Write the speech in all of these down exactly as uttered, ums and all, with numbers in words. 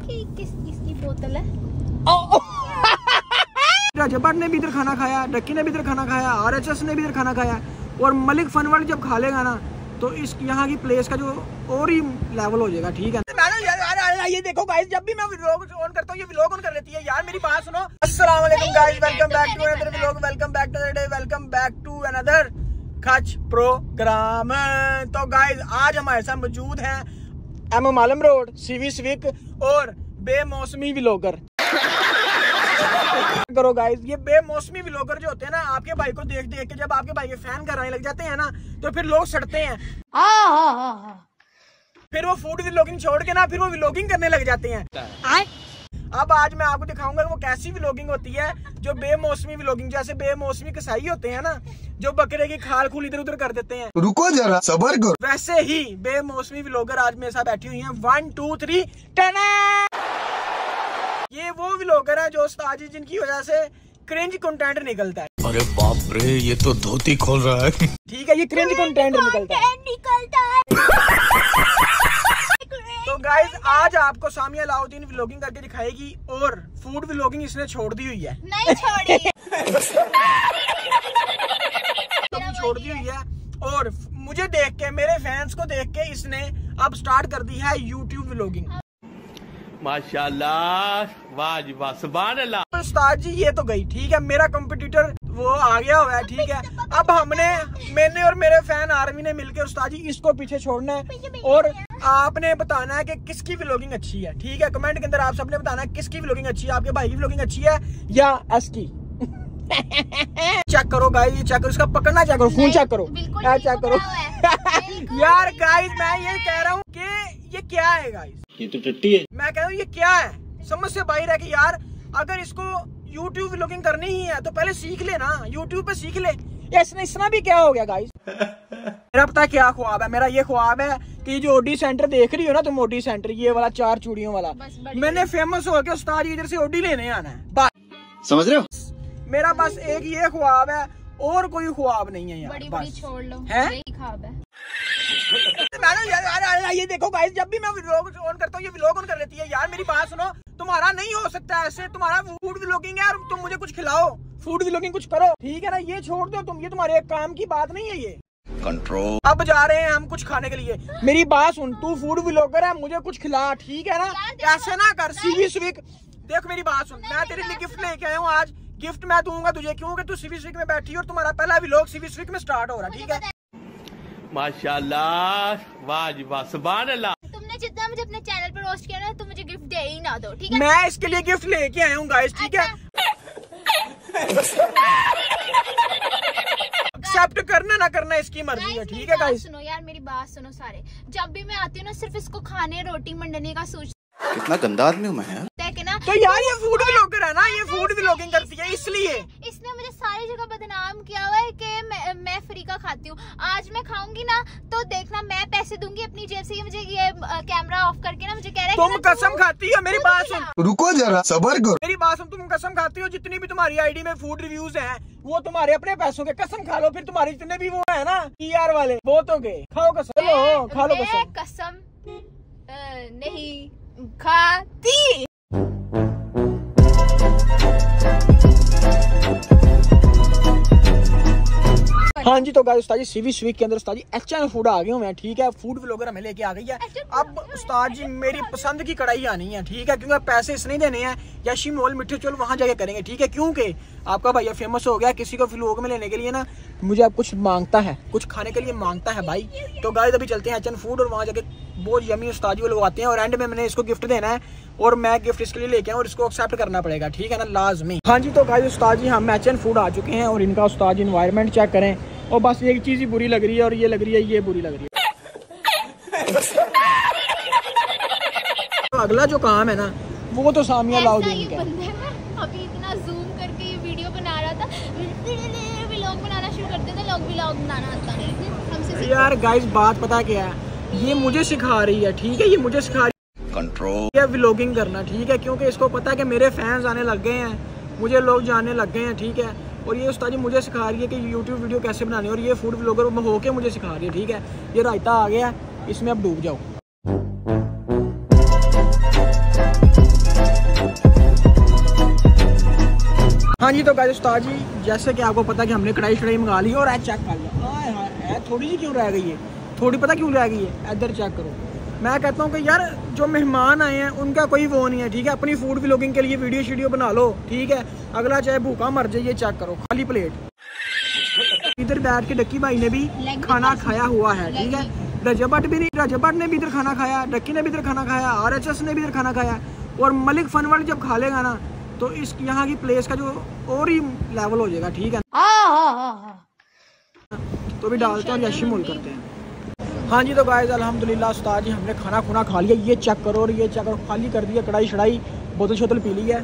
कि किस किसकी बोतल है? जब्बार ने भी इधर खाना खाया, डक्की ने भी इधर खाना खाया, आरएचएस ने भी इधर खाना खाया, और मलिक फन वर्ल्ड जब खा लेगा ना तो इस यहाँ की प्लेस का जो और ही लेवल हो जाएगा। ठीक है, ये देखो गाइस, जब भी मैं व्लॉग ऑन करता हूँ ये व्लॉग ऑन कर लेती है यार, मेरी बात सुनो। अस्सलाम वालेकुम guys, welcome back to another vlog, welcome back to another day, welcome back to another खच प्रोग्राम। तो गाइस आज हमारे साथ मौजूद हैं एम एम आलम रोड, सीवी स्विक और बेमौसमी व्लॉगर। करो गाइस, ये बेमौसमी व्लॉगर जो होते हैं ना, आपके भाई को देख देख के जब आपके भाई के फैन कराने लग जाते हैं ना तो फिर लोग सड़ते हैं। फिर वो फूड व्लॉगिंग छोड़ के ना फिर वो व्लॉगिंग करने लग जाते हैं। अब आज मैं आपको दिखाऊंगा वो कैसी व्लॉगिंग होती है जो बेमौसमी व्लॉगिंग, जैसे बेमौसमी कसाई होते हैं ना जो बकरे की खाल खूल इधर उधर कर देते हैं। रुको जरा सबर करो। वैसे ही बेमौसमी व्लॉगर आज मेरे साथ बैठी हुई हैं। One two three ten. ये वो व्लॉगर है जो उस्ताद जी जिनकी वजह से क्रिंज कंटेंट निकलता है। अरे बाप रे, ये तो धोती खोल रहा है। ठीक है, ये क्रिंज कंटेंट निकलता है निकलता है। तो गाइस आज आपको सामिया अलाउद्दीन व्लॉगिंग करके दिखाएगी, और फूड व्लॉगिंग इसने छोड़ दी हुई है। नहीं छोड़ी। छोड़ दी हुई है, और मुझे देख के, मेरे फैंस को देख के इसने अब स्टार्ट कर दी है यूट्यूब व्लॉगिंग। माशाल्लाह, वाह जी वाह, सुभान अल्लाह। तो उस्ताद जी ये तो गई, ठीक है, मेरा कंपटीटर वो आ गया हुआ है। ठीक है, अब हमने मैंने और मेरे फैन आर्मी ने मिलकर उस्ताद जी इसको पीछे छोड़ना है, और आपने बताना है कि किसकी व्लॉगिंग अच्छी है। ठीक है, कमेंट के अंदर आप सबने बताना है किसकी व्लॉगिंग अच्छी है, आपके भाई की व्लॉगिंग अच्छी है या एस की। चेक करो गाइस, ये चेक करो, इसका पकड़ना चेक करो, खून चेक करो, चेक करो। यार गाइस मैं ये कह रहा हूँ कि ये क्या है गाइस, ये तो टट्टी है। मैं कह रहा हूँ ये क्या है, समझ से बाहर है कि यार अगर इसको यूट्यूब व्लॉगिंग करनी ही है तो पहले सीख ले ना, यूट्यूब पे सीख ले। इसने इसना भी क्या हो गया गाइस। मेरा पता क्या ख्वाब है, मेरा ये ख्वाब है कि जो ओडी सेंटर देख रही हो ना तुम, ओडी सेंटर ये वाला चार चूड़ियों वाला, मैंने फेमस हो के उस्ताद जी इधर से ओडी लेने आना है बस। समझ रहे हो, मेरा बस एक ये ख्वाब है और कोई ख्वाब नहीं है यार। बड़ी बस बड़ी छोड़ लो, है यही ख्वाब है। यार ये देखो गाइस, जब भी मैं व्लॉग ऑन करता हूँ ये व्लॉग ऑन कर लेती है यार, मेरी बात सुनो। तुम्हारा नहीं हो सकता ऐसे, तुम्हारा फूड व्लॉगिंग है और तुम मुझे कुछ खिलाओ, फूड व्लॉगिंग कुछ करो। ठीक है ना, ये छोड़ दो तुम, ये तुम्हारे एक काम की बात नहीं है ये। कंट्रोल। अब जा रहे हैं हम कुछ खाने के लिए, मेरी बात सुन, तू फूड व्लॉगर है, मुझे कुछ खिला। ठीक है ना, ऐसे ना कर। सीवी स्विक देख मेरी बात सुन, मैं तेरे लिए गिफ्ट लेके आया हूँ आज। गिफ्ट मैं दूंगा तुझे क्योंकि तू सीवी स्विक में बैठी और तुम्हारा पहला व्लॉग सीवी स्विक में स्टार्ट हो रहा है। ठीक है, माशाल्लाह, वाह जी वाह, सुभान अल्लाह। तुमने जितना मुझे अपने चैनल पर रोस्ट किया ना, तुम मुझे गिफ्ट दे ही ना दो। ठीक है, मैं इसके लिए गिफ्ट लेके आया हूँ गाइस। ठीक है, एक्सेप्ट करना ना करना इसकी मर्जी है। ठीक है गाइस, सुनो यार मेरी बात सुनो सारे, जब भी मैं आती हूँ ना सिर्फ इसको खाने रोटी मंडने का सोच। कितना गंदा आदमी हूँ मैं यार। ना तो यार ये फूड व्लॉगर है ना, ये फूड व्लॉगिंग करती है इसलिए। इसने मुझे सारी जगह बदनाम किया हुआ है कि मैं, मैं फ्री का खाती हूँ। आज मैं खाऊंगी ना तो देखना मैं पैसे दूंगी अपनी जेब से। ये मुझे ये कैमरा ऑफ करके ना मुझे कह रहा है तुम कसम खाती हो। मेरी बात सुन, रुको जरा सबर करो। मेरी बात सुन, तुम कसम खाती हो जितनी भी तुम्हारी आईडी में फूड रिव्यूज हैं वो तुम्हारे अपने पैसों के। कसम खा लो, फिर तुम्हारे जितने भी वो है ना पीआर वाले वो तो गए। खाओ कसम, लो खा लो कसम। कसम नहीं खाती। हाँ जी, तो गाइस उस्ताद जी सीवी स्विक के अंदर उस्ताद जी एच एन फूड आ गए हुए हैं। ठीक है, फूड व्लॉगर हमें लेके आ गई है। अब उस्ताद जी मेरी पसंद की कढ़ाई आनी है। ठीक है, क्योंकि पैसे इसने देने हैं, यशी मॉल मिठे चोल वहां जाके करेंगे। ठीक है, क्योंकि आपका भैया फेमस हो गया, किसी को व्लॉग में लेने के लिए ना मुझे अब कुछ मांगता है, कुछ खाने के लिए मांगता है भाई। तो गाइस अभी चलते हैं एच एन फूड और वहां जाके बहुत यमी उस्ताद जी वो लगवाते हैं, और एंड में मैंने इसको गिफ्ट देना है और मैं गिफ्ट इसके लिए लेके आऊँ और इसको एक्सेप्ट करना पड़ेगा। ठीक है ना, लाजमी। हाँ जी, तो गाइस उस्ताद जी हम एच एन फूड आ चुके हैं और इनका उस्ताद जी एनवायरनमेंट चेक करें, और बस एक चीज ही बुरी लग रही है और ये लग रही है, ये बुरी लग रही है। तो अगला जो काम है ना वो तो सामिया अलाउद्दीन का। अभी इतना जूम करके ये वीडियो बना रहा था, व्लॉग बनाना शुरू कर देता, व्लॉग व्लॉग बनाना आता नहीं हमसे। यार गाइस बात पता क्या है, ये मुझे सिखा रही है। ठीक है, ये मुझे सिखा रही है कंट्रोल या व्लॉगिंग करना। ठीक है, क्योंकि इसको पता है कि मेरे फैंस आने लग गए हैं, मुझे लोग जानने लग गए हैं। ठीक है, और ये उस्ताद जी मुझे सिखा रही है कि यूट्यूब वीडियो कैसे बनानी है, और ये फूड व्लॉगर होके मुझे सिखा रही है। ठीक है, ये रायता आ गया, इसमें अब डूब जाओ। हाँ जी तो गाइस उस्ताद जी जैसे कि आपको पता है कि हमने कढ़ाई शढ़ाई मंगा ली और चेक कर लिया। हाय हाय थोड़ी सी क्यों रह गई है, थोड़ी पता क्यों रह गई है, इधर चेक करो। मैं कहता हूँ कि यार जो मेहमान आए हैं उनका कोई वो नहीं है, ठीक है। अपनी फूड व्लॉगिंग के लिए वीडियो शीडियो बना लो, ठीक है। अगला चाहे भूखा मर जाइए, चेक करो खाली प्लेट। इधर बैठ के डक्की भाई ने भी खाना खाया हुआ है, ठीक है। रजब भट्ट भी नहीं, रजब भट्ट ने भी इधर खाना खाया, डक्की ने भी इधर खाना खाया, आर एच एस ने भी इधर खाना खाया। और मलिक फन वर्ल्ड जब खा लेगा ना तो इस यहाँ की प्लेस का जो और ही लेवल हो जाएगा, ठीक है। तो भी डालते हैं और यशी मोल करते हैं। हाँ जी तो गाइस अल्हम्दुलिल्लाह उस्ताद जी हमने खाना खुना खा लिया। ये चेक करो और ये चेक करो, खाली कर दिया कढ़ाई शढ़ाई, बोतल शोतल पी ली है।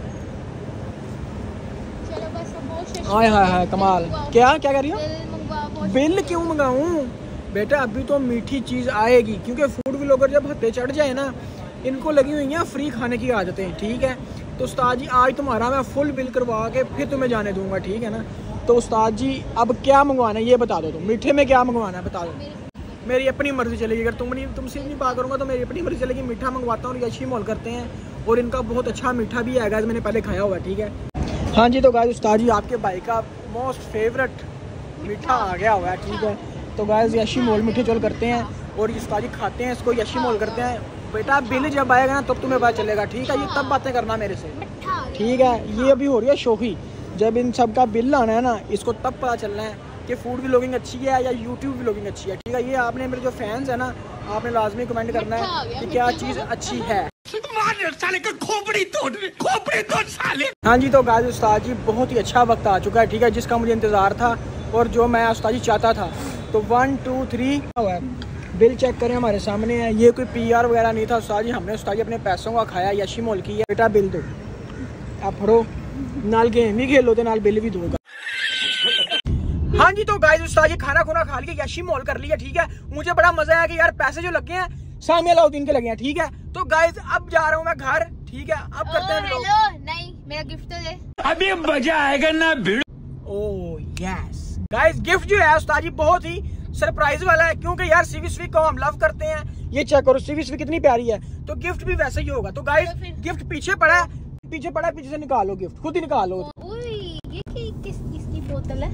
हाय हाय हाय कमाल। क्या क्या कह रही हो? बिल क्यों मंगाऊं बेटा, अभी तो मीठी चीज़ आएगी क्योंकि फूड व्लॉगर जब हत्ते चढ़ जाए ना इनको लगी हुई हैं फ्री खाने की आदतें, ठीक है। तो उस्ताद जी आज तुम्हारा मैं फुल बिल करवा के फिर तुम्हें जाने दूंगा, ठीक है ना। तो उस्ताद जी अब क्या मंगवाना है ये बता दो, तुम मीठे में क्या मंगवाना है बता दो। मेरी अपनी मर्जी चलेगी, अगर तुम नहीं तुमसे नहीं बात करूँगा तो मेरी अपनी मर्जी चलेगी। मीठा मंगवाता हूँ, यशी मोल करते हैं और इनका बहुत अच्छा मीठा भी है गाइस, मैंने पहले खाया हुआ है, ठीक है। हाँ जी तो गाइस उस्ताद जी आपके भाई का मोस्ट फेवरेट मीठा आ गया हुआ है, ठीक है। तो गाइस यशी मोल मीठे चोल करते हैं और उस्ताद जी खाते हैं इसको, यशी मोल करते हैं। बेटा बिल जब आएगा ना तब तुम्हें पता चलेगा, ठीक है। ये तब बातें करना मेरे से, ठीक है। ये अभी हो रही है शोखी, जब इन सब का बिल आना है ना इसको तब पता चलना है कि फूड व्लॉगिंग अच्छी है या यूट्यूब व्लॉगिंग अच्छी है, ठीक है। ये आपने मेरे जो फैंस है ना आपने लाजमी कमेंट करना है कि क्या चीज़ अच्छी है। साले का खोपड़ी तोड़, खोपड़ी तोड़ साले। हाँ जी तो गाइस उस्ताद जी बहुत ही अच्छा वक्त आ चुका है, ठीक है, जिसका मुझे इंतज़ार था और जो मैं उस्ताद जी चाहता था। तो one two three bill check करें हमारे सामने है। ये कोई पी आर वगैरह नहीं था उस्ताद जी, हमने उस्ताद जी अपने पैसों का खाया, यशी मोल की है। बेटा बिल दो, आप फड़ो, नाल गेम भी खेलो तो नाल बिल भी दोगा। हाँ जी तो गाइस उस्ताद जी खाना खुना खा लिया, यशी मोल कर लिया, ठीक है। मुझे बड़ा मजा आया कि यार पैसे जो लगे हैं सामी अलाउद्दीन के लगे हैं, ठीक है। तो गाइस अब जा रहा हूँ मैं घर, ठीक है। अब करते हैं हेलो नहीं मेरा गिफ्ट तो दे। अभी मजा आएगा ना भिड़। ओह यस गाइस गिफ्ट जो है उस्ताद जी बहुत ही सरप्राइज वाला है क्योंकि यार सीवी स्वी को हम लव करते हैं। ये चेक करो सीवी स्वी कितनी प्यारी है, तो गिफ्ट भी वैसे ही होगा। तो गाइस गिफ्ट पीछे पड़ा है, पीछे पड़ा है, पीछे से निकालो गिफ्ट, खुद ही निकालो। ये कि, किस किसकी बोतल है?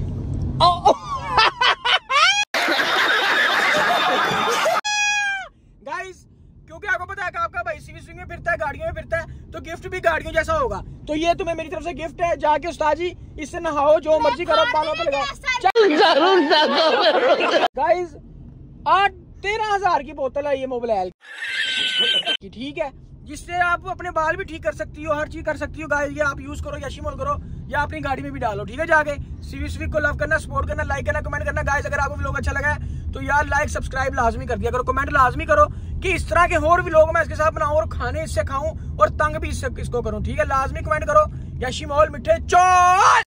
गाइस क्योंकि आपको पता है कि आपका भाई सीवी स्विंग में फिरता है, गाड़ियों में फिरता है, तो गिफ्ट भी गाड़ियों जैसा होगा। तो ये तुम्हें मेरी तरफ से गिफ्ट है, जाके उस्ताद जी इससे नहाओ, जो मर्जी करो, बालों पे लगाओ। गाइस आठ तेरह हजार की बोतल है ये मोबाइल की, ठीक है, जिससे आप अपने बाल भी ठीक कर सकती हो, हर चीज कर सकती हो। गाइस ये आप यूज करो, यशी मोल करो, या अपनी गाड़ी में भी डालो, ठीक है। जाके सीवी स्विक को लव करना, सपोर्ट करना, लाइक करना, कमेंट करना। गाइस अगर आपको व्लॉग अच्छा लगा है तो यार लाइक सब्सक्राइब लाजमी कर दिया करो, कमेंट लाजमी करो कि इस तरह के और भी लोग मैं इसके साथ बनाऊं और खाने इससे खाऊं और तंग भी इससे इसको करूं, ठीक है। लाजमी कमेंट करो, यशी मोल मिठे चोल।